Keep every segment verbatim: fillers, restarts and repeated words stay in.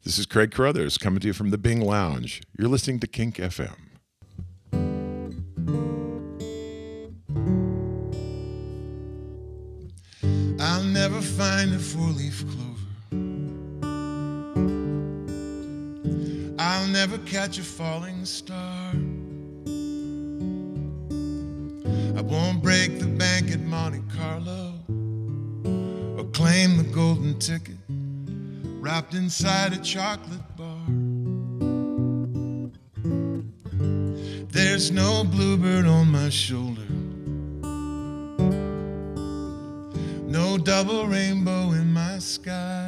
This is Craig Carruthers coming to you from the Bing Lounge. You're listening to Kink F M. I'll never find a four-leaf clover. I'll never catch a falling star. I won't break the bank at Monte Carlo or claim the golden ticket wrapped inside a chocolate bar. There's no bluebird on my shoulder, no double rainbow in my sky,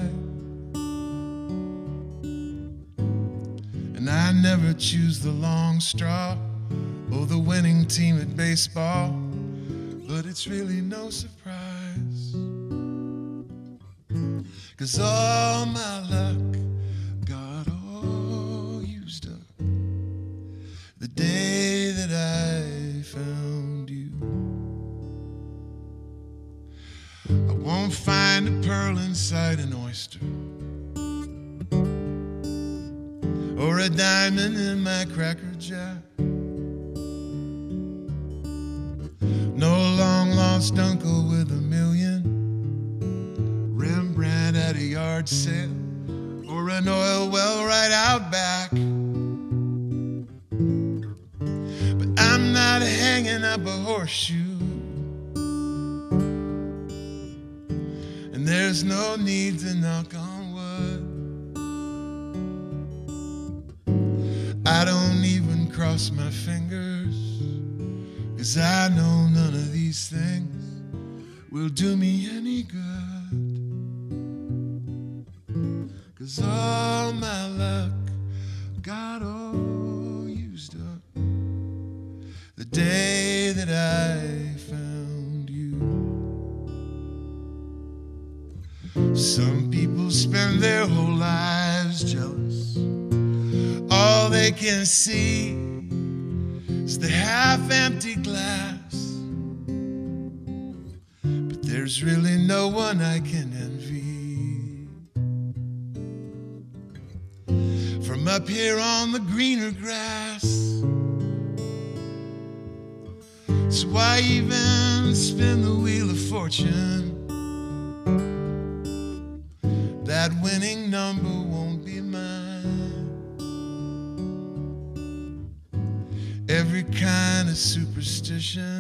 and I never choose the long straw or the winning team at baseball, but it's really no surprise, 'cause all my luck got all used up the day that I found you. I won't find a pearl inside an oyster or a diamond in my Cracker Jack. No long-lost uncle with a million, Rembrandt at a yard sale, or an oil well right out back. But I'm not hanging up a horseshoe, and there's no need to knock on wood. I don't even cross my fingers, 'cause I know none of these things will do me any good. 'Cause all my luck got all used up the day that I found you. Some people spend their whole lives jealous. All they can see is the half-empty glass, but there's really no one I can envy. From up here on the greener grass, so why even spin the wheel of fortune? That winning number won't be mine. Every kind of superstition,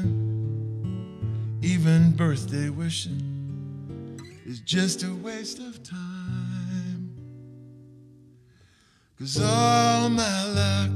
even birthday wishing, is just a waste of time. 'Cause all my life